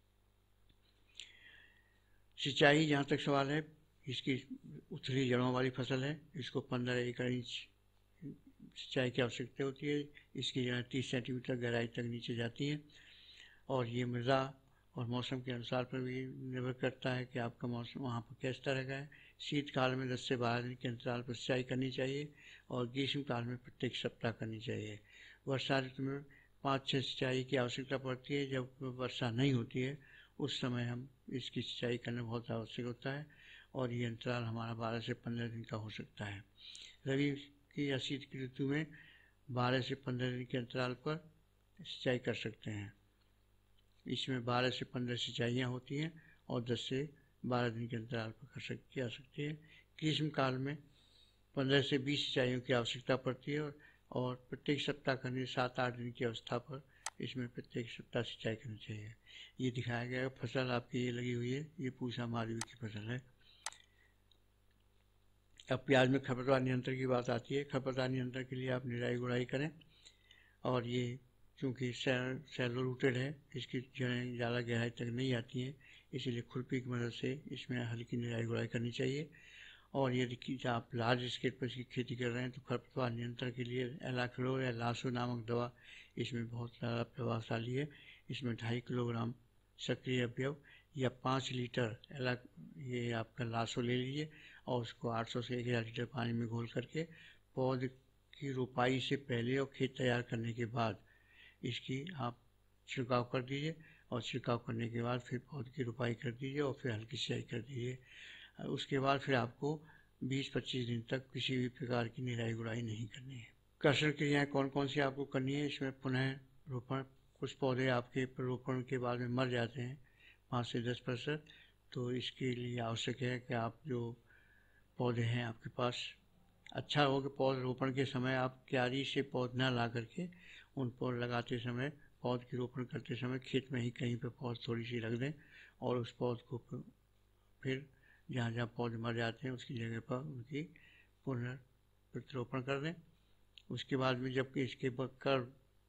Speaker 1: सिंचाई जहाँ तक सवाल है, इसकी उथली जड़ों वाली फसल है, इसको पंद्रह एकड़ इंच सिंचाई की आवश्यकता होती है। इसकी जड़ें तीस सेंटीमीटर गहराई तक नीचे जाती हैं और ये मृदा और मौसम के अनुसार पर भी निर्भर करता है कि आपका मौसम वहाँ पर किस तरह का है। शीतकाल में दस से बारह दिन के अंतराल पर सिंचाई करनी चाहिए और ग्रीष्म काल में प्रत्येक सप्ताह करनी चाहिए। वर्षा ऋतु में पाँच छः सिंचाई की आवश्यकता पड़ती है। जब वर्षा नहीं होती है उस समय हम इसकी सिंचाई करना बहुत आवश्यक होता है और ये अंतराल हमारा बारह से पंद्रह दिन का हो सकता है। रबी की या शीत की ऋतु में बारह से पंद्रह दिन के अंतराल पर सिंचाई कर सकते हैं। इसमें बारह से पंद्रह सिंचाइयाँ होती हैं और दस से बारह दिन के अंतराल पर कर सक की जा सकती है। ग्रीष्म काल में पंद्रह से बीस सिंचाइयों की आवश्यकता पड़ती है और प्रत्येक सप्ताह करने सात आठ दिन की अवस्था पर इसमें प्रत्येक सप्ताह सिंचाई करनी चाहिए। ये दिखाया गया है। फसल आपकी ये लगी हुई है, ये पूसा मालवी की फसल है। अब प्याज में खरपतवार नियंत्रण की बात आती है। खरपतवार नियंत्रण के लिए आप निराई गुड़ाई करें और ये चूँकि सैलो रूटेड है, इसकी जड़ें ज़्यादा गहराई तक नहीं आती हैं, इसीलिए खुरपी की मदद से इसमें हल्की निराई गुड़ाई करनी चाहिए। और यदि कि आप लार्ज स्केल पर इसकी खेती कर रहे हैं तो खरपतवार नियंत्रण के लिए एलाक्लोर या लासो नामक दवा इसमें बहुत ज़्यादा प्रभावशाली है। इसमें ढाई किलोग्राम सक्रिय अवयव या पाँच लीटर एला ये आपका लासो ले लीजिए और उसको आठ सौ से एक हज़ार लीटर पानी में घोल करके पौध की रोपाई से पहले और खेत तैयार करने के बाद इसकी आप छिड़काव कर दीजिए और छिड़काव करने के बाद फिर पौध की रोपाई कर दीजिए और फिर हल्की सिंचाई कर दीजिए। उसके बाद फिर आपको बीस पच्चीस दिन तक किसी भी प्रकार की निराई गुड़ाई नहीं करनी है। कर्षण क्रियाएँ कौन कौन सी आपको करनी है, इसमें पुनः रोपण। कुछ पौधे आपके रोपण के बाद में मर जाते हैं पाँच से दस प्रतिशत, तो इसके लिए आवश्यक है कि आप जो पौधे हैं आपके पास, अच्छा हो कि पौध रोपण के समय आप क्यारी से पौध ना ला करके उन पौध लगाते समय पौध की रोपण करते समय खेत में ही कहीं पर पौध थोड़ी सी रख दें और उस पौध को फिर जहाँ जहाँ पौधे मर जाते हैं उसकी जगह पर उनकी पुनर्प्रतिरोपण कर दें। उसके बाद में जबकि इसके कर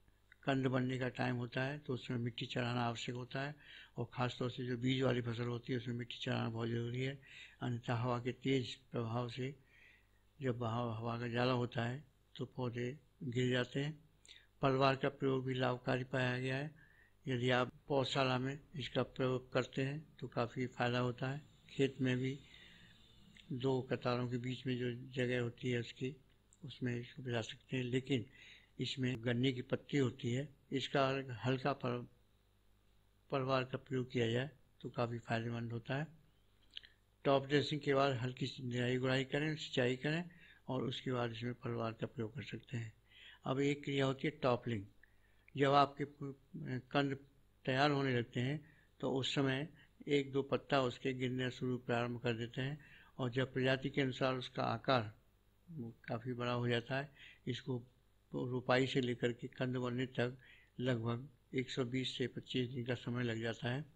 Speaker 1: कंद बनने का टाइम होता है तो उसमें मिट्टी चढ़ाना आवश्यक होता है, और ख़ास तौर से जो बीज वाली फसल होती है उसमें मिट्टी चढ़ाना बहुत ज़रूरी है। अन्यथा हवा के तेज़ प्रभाव से जब बहाव हवा का ज़्यादा होता है तो पौधे गिर जाते हैं। पलवार का प्रयोग भी लाभकारी पाया गया है। यदि आप पौधशाला में इसका प्रयोग करते हैं तो काफ़ी फ़ायदा होता है। खेत में भी दो कतारों के बीच में जो जगह होती है उसकी, उसमें इसको बिछा सकते हैं, लेकिन इसमें गन्ने की पत्ती होती है, इसका हल्का पर पलवार का प्रयोग किया जाए तो काफ़ी फायदेमंद होता है। टॉप ड्रेसिंग के बाद हल्की सी निराई गुड़ाई करें, सिंचाई करें, और उसके बाद इसमें पलवार का प्रयोग कर सकते हैं। अब एक क्रिया होती है टॉपलिंग। जब आपके कंद तैयार होने लगते हैं तो उस समय एक दो पत्ता उसके गिरने शुरू प्रारंभ कर देते हैं, और जब प्रजाति के अनुसार उसका आकार काफ़ी बड़ा हो जाता है, इसको रोपाई से लेकर के कंद बनने तक लगभग एक सौ बीस से पच्चीस दिन का समय लग जाता है।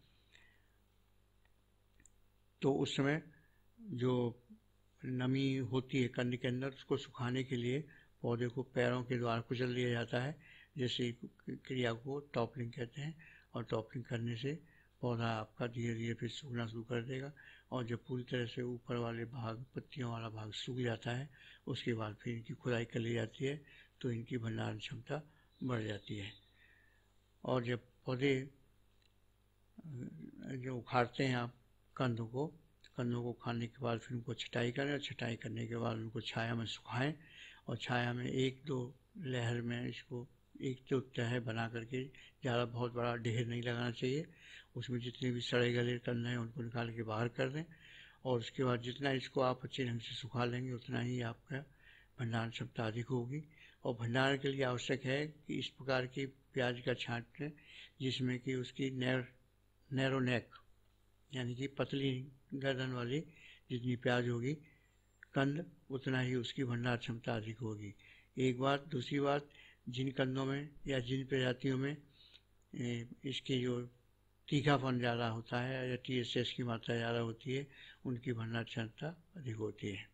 Speaker 1: तो उस समय जो नमी होती है कंद के अंदर, उसको सुखाने के लिए पौधे को पैरों के द्वारा कुचल दिया जाता है, जैसे क्रिया को टॉपलिंग कहते हैं। और टॉपलिंग करने से पौधा आपका धीरे धीरे फिर सूखना शुरू कर देगा, और जब पूरी तरह से ऊपर वाले भाग, पत्तियों वाला भाग सूख जाता है, उसके बाद फिर इनकी खुदाई कर ली जाती है तो इनकी भंडारण क्षमता बढ़ जाती है। और जब पौधे जो उखाड़ते हैं आप कंदों को, कंदों को खाने के बाद फिर उनको छटाई करें, और छटाई करने के बाद उनको छाया में सुखाएं, और छाया में एक दो लहर में इसको एक दो तह बना करके, ज़्यादा बहुत बड़ा ढेर नहीं लगाना चाहिए, उसमें जितने भी सड़े गले कंद हैं उनको निकाल के बाहर कर दें। और उसके बाद जितना इसको आप अच्छे ढंग से सुखा लेंगे उतना ही आपका भंडारण क्षमता अधिक होगी। और भंडारण के लिए आवश्यक है कि इस प्रकार की प्याज का छांट लें जिसमें कि उसकी नैर नैरो नेक यानी कि पतली गर्दन वाली जितनी प्याज होगी कंद, उतना ही उसकी भंडार क्षमता अधिक होगी। एक बात। दूसरी बात, जिन कंदों में या जिन प्रजातियों में इसके जो तीखापन ज़्यादा होता है या टी एस एस की मात्रा ज़्यादा होती है, उनकी भंडार क्षमता अधिक होती है।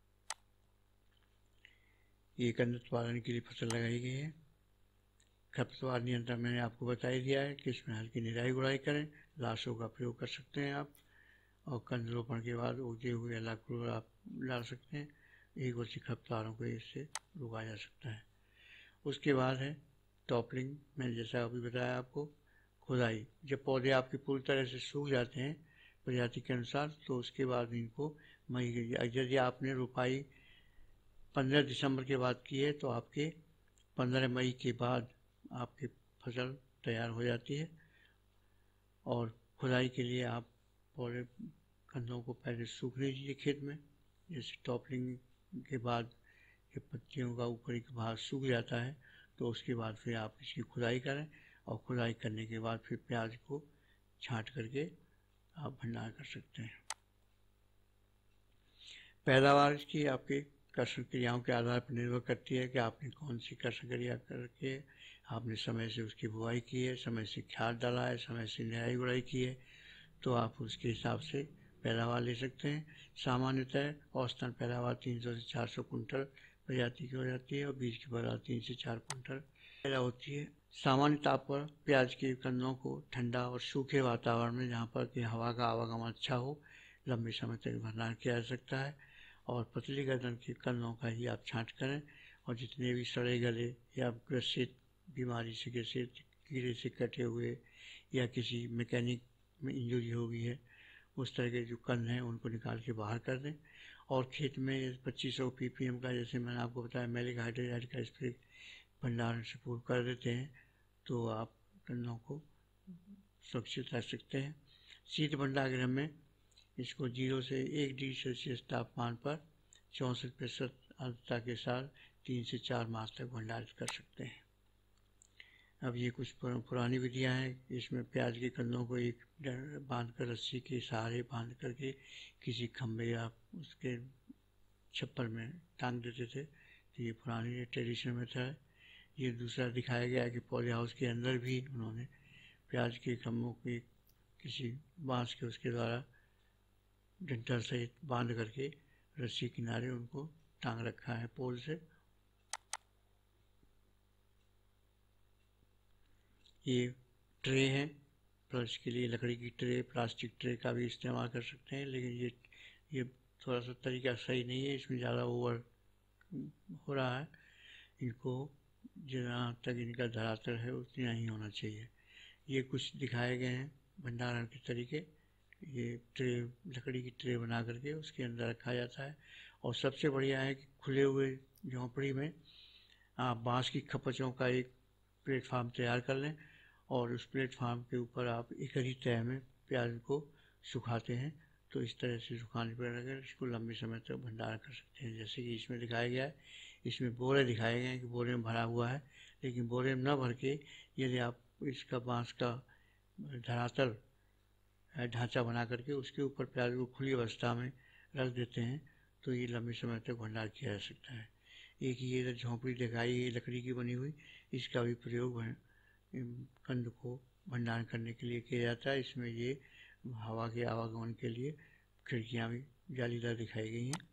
Speaker 1: ये कंद उत्पादन के लिए फसल लगाई गई है। खरपतवार नियंत्रण मैंने आपको बता ही दिया है कि इसमें हल्की निराई गुड़ाई करें, लाशों का प्रयोग कर सकते हैं आप, और कंद रोपण के बाद उगते हुए अलाक को आप डाल सकते हैं। एक वर्षीय खरपतवारों को इससे रोका जा सकता है। उसके बाद है टॉपलिंग। मैंने जैसा अभी बताया आपको, खुदाई। जब पौधे आपके पूरी तरह से सूख जाते हैं प्रजाति के अनुसार, तो उसके बाद इनको मई, यदि आपने रोपाई पंद्रह दिसंबर के बाद की है तो आपके पंद्रह मई के बाद आपकी फसल तैयार हो जाती है। और खुदाई के लिए आप पौधे कंदों को पहले सूखने दीजिए खेत में, जैसे टॉपलिंग के बाद जब पत्तियों का ऊपरी भाग सूख जाता है तो उसके बाद फिर आप इसकी खुदाई करें, और खुदाई करने के बाद फिर प्याज को छांट करके आप भंडारण कर सकते हैं। पैदावार की आपकी कृषि क्रियाओं के आधार पर निर्भर करती है कि आपने कौन सी कृषि क्रिया करके आपने समय से उसकी बुआई की है, समय से खाद डाला है, समय से निराई गुड़ाई की है, तो आप उसके हिसाब से पैदावार ले सकते हैं। सामान्यतः औसतन पैदावार तीन सौ से चार सौ कुंटल प्रजाति की हो जाती है, और बीज की पैदावार तीन से चार कुंटल पैदा होती है। सामान्य ताप पर प्याज के कंदों को ठंडा और सूखे वातावरण में, जहाँ पर कि हवा का आवागमन अच्छा हो, लंबे समय तक भंडारण किया जा सकता है। और पतली गर्दन के कंदों का ही आप छांट करें, और जितने भी सड़े गले या ग्रसित बीमारी से ग्रसित कीड़े से कटे हुए या किसी मैकेनिक में इंजरी हो गई है, उस तरह के जो कंद हैं उनको निकाल के बाहर कर दें। और खेत में पच्चीस सौ पी पी एम का, जैसे मैंने आपको बताया, मैलिक हाइड्रोजाइड का स्प्रे भंडारण से पूर्व कर देते हैं, तो आप कंदों को सुरक्षित रख सकते हैं। शीत भंडारगृह में इसको जीरो से एक डिग्री सेल्सियस तापमान पर चौंसठ प्रतिशत आर्द्रता के साथ तीन से चार मास तक भंडारित कर सकते हैं। अब ये कुछ पुरानी विधियां हैं। इसमें प्याज के कंदों को एक बांध कर, रस्सी के सहारे बांध करके किसी खम्भे या उसके छप्पर में टांग देते थे, तो ये पुरानी ट्रेडिशनल मेथड है। ये दूसरा दिखाया गया है कि पौधे हाउस के अंदर भी उन्होंने प्याज के खम्भों की किसी बांस के उसके द्वारा डंठल सहित बांध करके रस्सी किनारे उनको टांग रखा है पोल से। ये ट्रे हैं, तो इसके लिए लकड़ी की ट्रे, प्लास्टिक ट्रे का भी इस्तेमाल कर सकते हैं, लेकिन ये ये थोड़ा सा तरीका सही नहीं है, इसमें ज़्यादा ओवर हो रहा है। इनको जहाँ तक इनका धरातल है उतना ही होना चाहिए। ये कुछ दिखाए गए हैं भंडारण के तरीके। ये ट्रे, लकड़ी की ट्रे बना करके उसके अंदर रखा जाता है। और सबसे बढ़िया है कि खुले हुए झोंपड़ी में आप बांस की खपचों का एक प्लेटफार्म तैयार कर लें और उस प्लेटफार्म के ऊपर आप एक ही तह में प्याज को सुखाते हैं, तो इस तरह से सुखाने पर अगर इसको लंबे समय तक भंडारण कर सकते हैं। जैसे कि इसमें दिखाया गया है, इसमें बोरे दिखाए गए हैं कि बोरे में भरा हुआ है, लेकिन बोरे में न भर के यदि आप इसका बांस का धरातल ढांचा बना करके उसके ऊपर प्याज को खुली अवस्था में रख देते हैं, तो ये लंबे समय तक भंडार किया जा सकता है। एक ये इधर झोंपड़ी दिखाई है लकड़ी की बनी हुई, इसका भी प्रयोग कंद को भंडारण करने के लिए किया जाता है। इसमें ये हवा के आवागमन के लिए खिड़कियाँ भी जालीदार दिखाई गई हैं।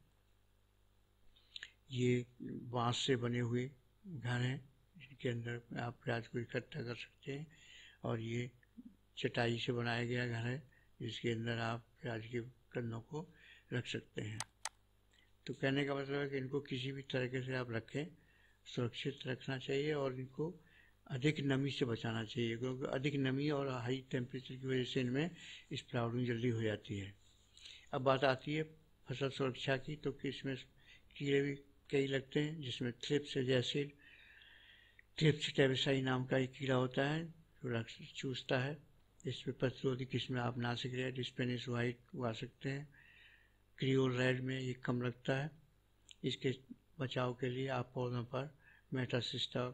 Speaker 1: ये बांस से बने हुए घर हैं जिनके अंदर आप प्याज को इकट्ठा कर सकते हैं, और ये चटाई से बनाया गया घर है जिसके अंदर आप प्याज के कंदों को रख सकते हैं। तो कहने का मतलब है कि इनको किसी भी तरीके से आप रखें, सुरक्षित रखना चाहिए और इनको अधिक नमी से बचाना चाहिए, क्योंकि अधिक नमी और हाई टेम्परेचर की वजह से इनमें स्प्राउटिंग जल्दी हो जाती है। अब बात आती है फसल सुरक्षा की, तो कि इसमें कीड़े भी कई लगते हैं, जिसमें थ्रिप्स एसिड, थ्रिप्स टेबेसाई नाम का एक कीड़ा होता है जो रक्त चूसता है। इसमें प्रतिरोधी किस्में आप नासिक रेड, स्पेनिश वाइट उगा सकते हैं। क्रियोल रेड में ये कम लगता है। इसके बचाव के लिए आप पौधों पर मेटासिस्टा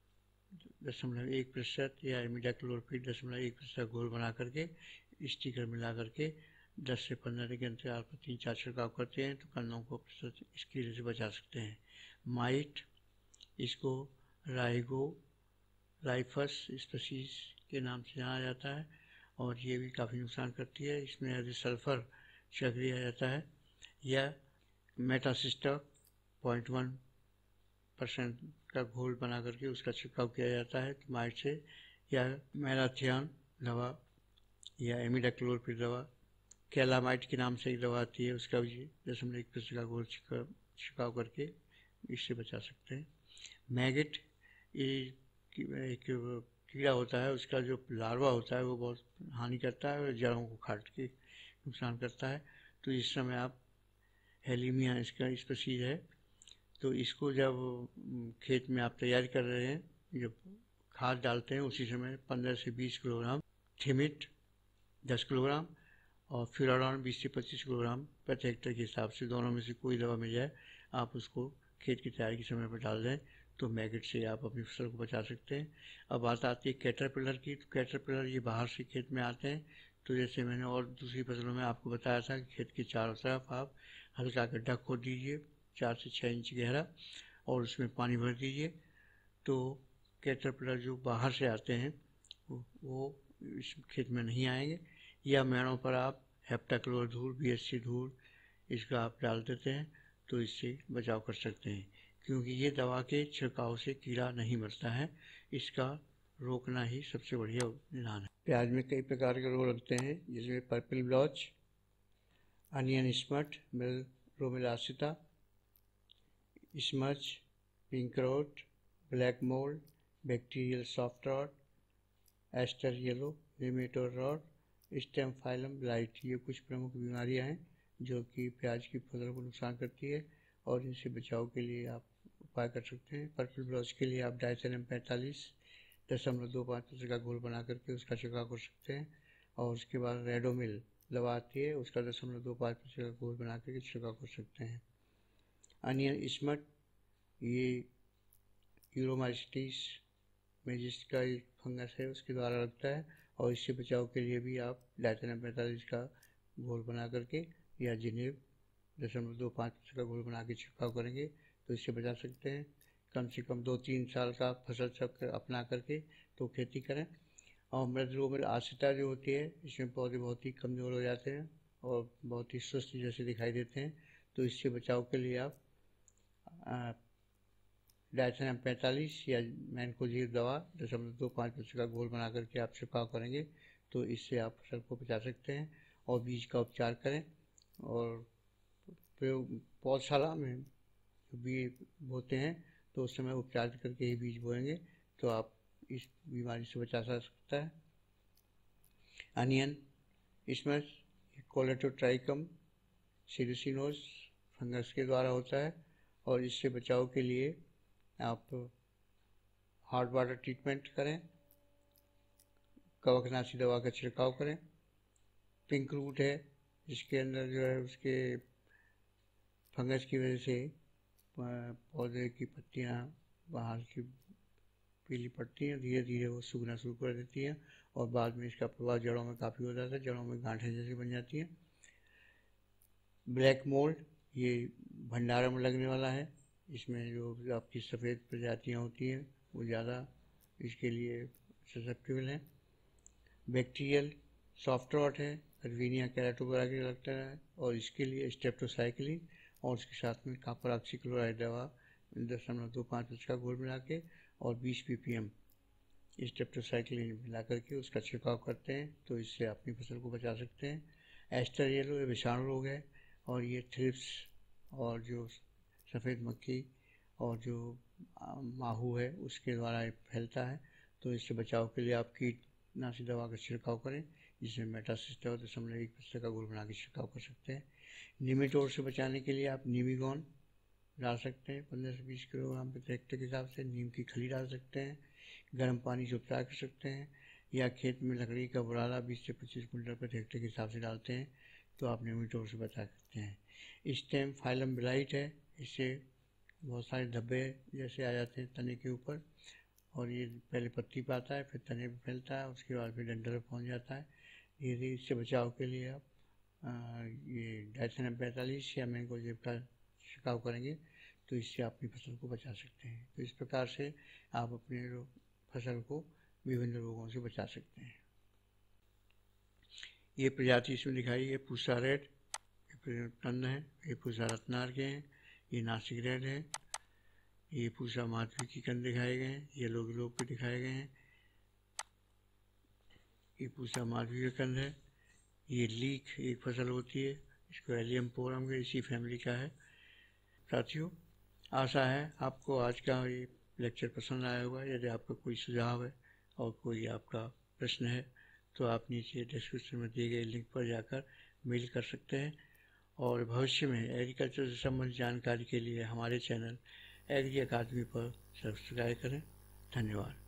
Speaker 1: दशमलव एक प्रतिशत या इमिडाक्लोरपिड दशमलव एक प्रतिशत घोल बना करके स्टिकर मिला करके दस से पंद्रह दिन के अंतराल पर तीन चार छिड़काव करते हैं, तो कंदों को इस कीड़े से बचा सकते हैं। माइट, इसको राइगो राइफस स्पीशीज के नाम से जाना जाता है और ये भी काफ़ी नुकसान करती है। इसमें यदि सल्फर छिड़क दिया जाता है या मेटासिस्टा पॉइंट वन परसेंट का घोल बना करके उसका छिड़काव किया जाता है तो माइट से, या मैराथियन दवा या इमिडाक्लोरपिड दवा, कैलामाइट के नाम से एक दवा आती है, उसका भी दशमलव एक प्रतिशत का घोल छिड़काव करके इससे बचा सकते हैं। मैगेट, ये एक कीड़ा होता है, उसका जो लार्वा होता है वो बहुत हानि करता है और जड़ों को काट के नुकसान करता है। तो इस समय आप हेलीमिया इसका स्पीशीज है, तो इसको जब खेत में आप तैयारी कर रहे हैं, जब खाद डालते हैं उसी समय पंद्रह से बीस किलोग्राम थिमिट दस किलोग्राम और फिराडॉन बीस से पच्चीस किलोग्राम प्रति हेक्टेयर के हिसाब से, दोनों में से कोई दवा मिल जाए आप उसको खेत की तैयारी के समय पर डाल दें, तो मैगेट से आप अपनी फसल को बचा सकते हैं। अब बात आती है कैटरपिलर की, तो कैटरपिलर ये बाहर से खेत में आते हैं, तो जैसे मैंने और दूसरी फसलों में आपको बताया था कि खेत के चारों तरफ आप हल्का गड्ढा खोद दीजिए चार से छः इंच गहरा और उसमें पानी भर दीजिए, तो कैटरपिलर जो बाहर से आते हैं वो, वो इस खेत में नहीं आएंगे। या मेड़ों पर आप हेप्टाक्लोर धूल, बी एस सी धूल इसका आप डाल देते हैं, तो इससे बचाव कर सकते हैं, क्योंकि ये दवा के छिड़काव से कीड़ा नहीं मरता है, इसका रोकना ही सबसे बढ़िया निदान है। प्याज में कई प्रकार के रोग लगते हैं, जिसमें पर्पल ब्लॉच, अनियन स्मट, मिल रोमिलासिता, स्मच, pink rot, black mould, bacterial soft rot, aster yellow, रिमेटोड रॉट, स्टेम फाइलम ब्लाइट, ये कुछ प्रमुख बीमारियां हैं जो कि प्याज की फसल को नुकसान करती है और इनसे बचाव के लिए आप उपाय कर सकते हैं। पर्पल ब्लॉच के लिए आप डाइथेनम पैंतालीस दशमलव दो पाँच प्रतिशत का घोल बना करके उसका छिड़काव कर सकते हैं, और उसके बाद रेडोमिल दवा आती है, उसका दशमलव दो पाँच प्रतिशत का घोल बना करके छिड़काव कर सकते हैं। अनियन स्मट, ये यूरोमाइसिटिस में जिसका एक फंगस है उसके द्वारा लगता है, और इससे बचाव के लिए भी आप डाइथेनम पैंतालीस का घोल बना करके या जिनेब दशमलव दो पाँच प्रतिशत का घोल बना के छिड़काव करेंगे तो इससे बचा सकते हैं। कम से कम दो तीन साल का फसल चक्र अपना करके तो खेती करें। और मृद रोग आश्रिता जो होती है, इसमें पौधे बहुत ही कमज़ोर हो जाते हैं और बहुत ही सुस्त जैसे दिखाई देते हैं, तो इससे बचाव के लिए आप डायथेनम पैंतालीस या मैनकोजेब दवा दशमलव दो पाँच प्रतिशत का घोल बना करके आप छिड़काव करेंगे तो इससे आप फसल को बचा सकते हैं। और बीज का उपचार करें, और प्रयोग पौधशाला में बीज बोते हैं तो उस समय उपचार करके ही बीज बोएंगे तो आप इस बीमारी से बचा जा सकता है। अनियन इसमें कोलेटोट्राइकम सिलिसिनोस फंगस के द्वारा होता है, और इससे बचाव के लिए आप हार्ड वाटर ट्रीटमेंट करें, कवकनाशी दवा का छिड़काव करें। पिंक रूट है जिसके अंदर जो है उसके फंगस की वजह से पौधे की पत्तियां बाहर की पीली पड़ती हैं, धीरे धीरे वो सूखना शुरू कर देती हैं और बाद में इसका प्रभाव जड़ों में काफ़ी हो जाता है, जड़ों में गांठें जैसी बन जाती हैं। ब्लैक मोल्ड ये भंडारण में लगने वाला है, इसमें जो आपकी सफ़ेद प्रजातियाँ होती हैं वो ज़्यादा इसके लिए ससेप्टेबल हैं। बैक्टीरियल सॉफ्ट रॉट है, अर्वीनिया कैराटोबरा के लगता है, और इसके लिए स्ट्रेप्टोसाइक्लिन और उसके साथ में कॉपर ऑक्सीक्लोराइड दवा दशमलव दो पाँच प्रतिशत का घोल मिला के और बीस पी पी एम स्ट्रेप्टोसाइक्लिन मिला करके उसका छिड़काव करते हैं तो इससे अपनी फसल को बचा सकते हैं। एस्टर येलो विषाणु रोग है, और ये थ्रिप्स और जो सफ़ेद मक्खी और जो माहू है उसके द्वारा फैलता है, तो इससे बचाव के लिए आप कीटनाशी दवा का छिड़काव करें, जिसमें मेटासिस्टा दशमलव एक प्रतिशत का घोल बना के छिड़काव कर सकते हैं। निमेटोड से बचाने के लिए आप नीमीगॉन डाल सकते हैं पंद्रह से बीस किलोग्राम प्रति हेक्टेयर के हिसाब से, नीम की खली डाल सकते हैं, गर्म पानी से उपचार कर सकते हैं, या खेत में लकड़ी का बुरादा बीस से पच्चीस कुंटल प्रति हेक्टेयर के हिसाब से डालते हैं तो आप निमेटोड से बचा सकते हैं। स्टेम फाइलम ब्लाइट है, इससे बहुत सारे धब्बे जैसे आ जाते हैं तने के ऊपर, और ये पहले पत्ती पे आता है, फिर तने पे फैलता है, उसके बाद फिर डंठल पे पहुँच जाता है। ये इससे बचाव के लिए आप आ, ये डायथेनम पैंतालीस या मैनकोजेब का छिड़काव करेंगे तो इससे अपनी फसल को बचा सकते हैं। तो इस प्रकार से आप अपने फसल को विभिन्न रोगों से बचा सकते हैं। ये प्रजाति इसमें दिखाई है पूसा रेड, कंद है, ये पूसा रत्नार के हैं, ये नासिक रेड है, ये पूसा माधवी की कंद दिखाए गए हैं, ये लोग लोग भी दिखाए गए हैं, ये पूसा माधवी का कंद है। ये लीक एक फसल होती है, इसको एलियम पोरम के इसी फैमिली का है। साथियों, आशा है आपको आज का ये लेक्चर पसंद आया होगा। यदि आपका कोई सुझाव है और कोई आपका प्रश्न है तो आप नीचे डिस्क्रिप्शन में दिए गए लिंक पर जाकर मेल कर सकते हैं, और भविष्य में एग्रीकल्चर से संबंधित जानकारी के लिए हमारे चैनल एग्री अकादमी पर सब्सक्राइब करें। धन्यवाद।